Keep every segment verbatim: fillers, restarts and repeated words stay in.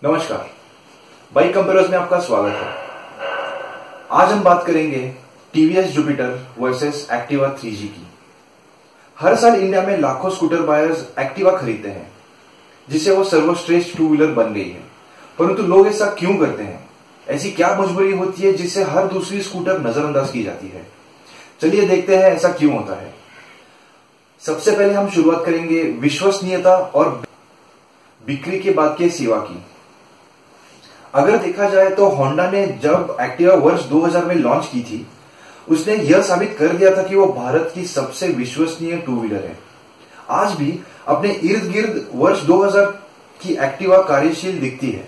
नमस्कार, bike compares में आपका स्वागत है। आज हम बात करेंगे TVS Jupiter versus Activa three G की। हर साल इंडिया में लाखों स्कूटर बायर्स एक्टिवा खरीदते हैं, जिससे वो सर्वश्रेष्ठ टू व्हीलर बन गई है। परंतु लोग ऐसा क्यों करते हैं? ऐसी क्या मजबूरी होती है जिससे हर दूसरी स्कूटर नजरअंदाज की जाती है? चलिए देखते हैं ऐसा क्यों होता है। सबसे पहले हम शुरुआत करेंगे विश्वसनीयता और बिक्री के बाद के सेवा की। अगर देखा जाए तो होंडा ने जब एक्टिवा वर्ष दो हज़ार में लॉन्च की थी, उसने यह साबित कर दिया था कि वो भारत की सबसे विश्वसनीय टू व्हीलर है। आज भी अपने इर्द गिर्द वर्ष दो हज़ार की एक्टिवा कार्यशील दिखती है,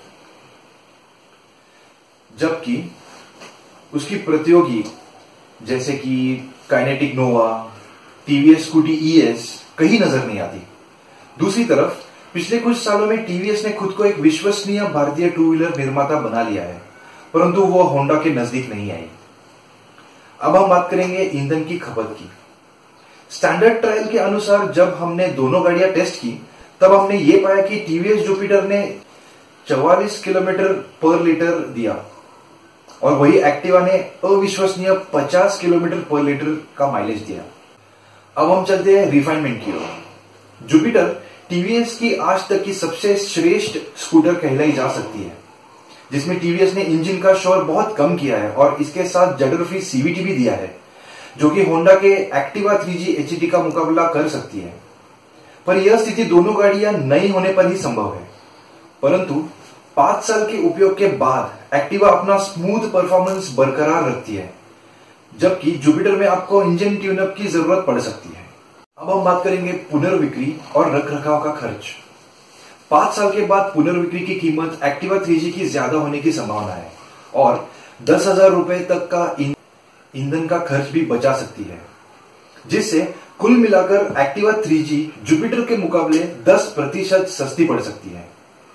जबकि उसकी प्रतियोगी जैसे कि Kinetic Nova, TVS Scooty ES कहीं नजर नहीं आती। दूसरी तरफ पिछले कुछ सालों में टीवीएस ने खुद को एक विश्वसनीय भारतीय टू व्हीलर निर्माता बना लिया है, परंतु वो होंडा के नजदीक नहीं आई। अब हम बात करेंगे ईंधन की खपत की। स्टैंडर्ड ट्रायल के अनुसार जब हमने दोनों गाड़ियां टेस्ट की, तब हमने ये पाया कि टीवीएस जुपिटर ने चौवालीस किलोमीटर पर लीटर दिया और वही एक्टिवा ने अविश्वसनीय पचास किलोमीटर पर लीटर का माइलेज दिया। अब हम चलते हैं रिफाइनमेंट की ओर। जुपिटर टीवीएस की आज तक की सबसे श्रेष्ठ स्कूटर कहलाई जा सकती है, जिसमें टीवीएस ने इंजन का शोर बहुत कम किया है और इसके साथ जडर फ्री सीवीटी भी दिया है, जो कि होंडा के एक्टिवा थ्री जी एचटी का मुकाबला कर सकती है। पर यह स्थिति दोनों गाड़ियां नई होने पर ही संभव है। परंतु पांच साल के उपयोग के बाद एक्टिवा अपना स्मूथ परफॉर्मेंस बरकरार रखती है, जबकि जुपिटर में आपको इंजन ट्यूनअप की जरूरत पड़ सकती है। अब हम बात करेंगे पुनर्विक्री और रखरखाव का खर्च। पांच साल के बाद पुनर्विक्री की कीमत एक्टिवा थ्री जी की ज्यादा होने की संभावना है और दस हजार रुपए तक का ईंधन का खर्च भी बचा सकती है, जिससे कुल मिलाकर एक्टिवा थ्री जी जुपिटर के मुकाबले दस प्रतिशत सस्ती पड़ सकती है।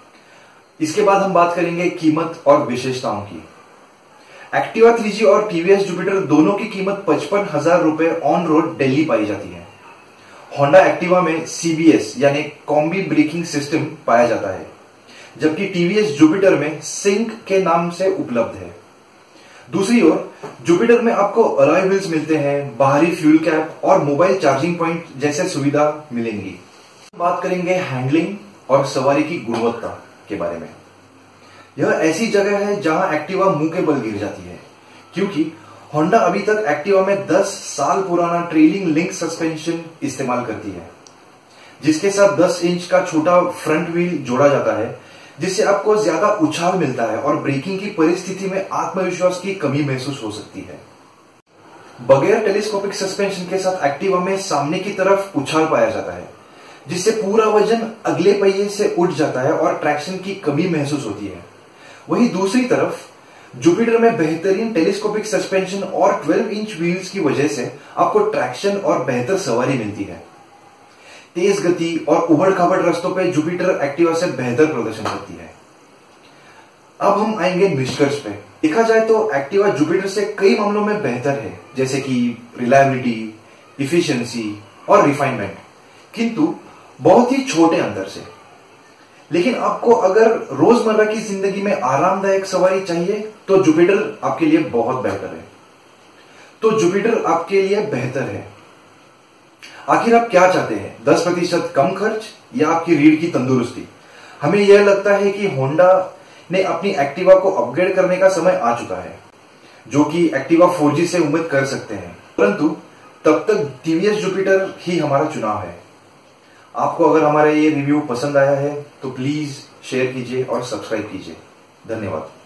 इसके बाद हम बात करेंगे कीमत और विशेषताओं की। एक्टिवा थ्री जी और टीवीएस जुपिटर दोनों की कीमत पचपन हजार रुपए ऑन रोड दिल्ली पाई जाती है। होंडा एक्टिवा में सीबीएस यानी कॉम्बी ब्रेकिंग सिस्टम पाया जाता है, जबकि टीवीएस जुपिटर में सिंक के नाम से उपलब्ध है। दूसरी ओर जुपिटर में आपको अलॉय व्हील्स मिलते हैं, बाहरी फ्यूल कैप और मोबाइल चार्जिंग पॉइंट जैसे सुविधा मिलेंगी। बात करेंगे हैंडलिंग और सवारी की गुणवत्ता के बारे में। यह ऐसी जगह है जहां एक्टिवा मुंह के बल गिर जाती है, क्योंकि होंडा अभी तक एक्टिवा में दस साल पुराना ट्रेलिंग लिंक सस्पेंशन इस्तेमाल करती है, जिसके साथ दस इंच का छोटा फ्रंट व्हील जोड़ा जाता है, जिससे आपको ज्यादा उछाल मिलता है और ब्रेकिंग की परिस्थिति में आत्मविश्वास की कमी महसूस हो सकती है। बगैर टेलीस्कोपिक सस्पेंशन के साथ एक्टिवा में सामने की तरफ उछाल पाया जाता है, जिससे पूरा वजन अगले पहिए से उठ जाता है और ट्रैक्शन की कमी महसूस होती है। वहीं दूसरी तरफ जुपिटर में बेहतरीन टेलीस्कोपिक सस्पेंशन और बारह इंच व्हील्स की वजह से आपको ट्रैक्शन और बेहतर सवारी मिलती है। तेज गति और उबड़-खाबड़ रास्तों पे जुपिटर एक्टिवा से बेहतर प्रदर्शन करती है। अब हम आएंगे निष्कर्ष पे। देखा जाए तो एक्टिवा जुपिटर से कई मामलों में बेहतर है, जैसे कि रिलायबिलिटी, इफिशियंसी और रिफाइनमेंट, किंतु बहुत ही छोटे अंतर से। लेकिन आपको अगर रोजमर्रा की जिंदगी में आरामदायक सवारी चाहिए तो जुपिटर आपके लिए बहुत बेहतर है। तो जुपिटर आपके लिए बेहतर है। आखिर आप क्या चाहते हैं? दस प्रतिशत कम खर्च या आपकी रीढ़ की तंदुरुस्ती? हमें यह लगता है कि होंडा ने अपनी एक्टिवा को अपग्रेड करने का समय आ चुका है, जो कि एक्टिवा फोर जी से उम्मीद कर सकते हैं। परंतु तब तक टीवीएस जुपिटर ही हमारा चुनाव है। आपको अगर हमारा ये रिव्यू पसंद आया है तो प्लीज शेयर कीजिए और सब्सक्राइब कीजिए। धन्यवाद।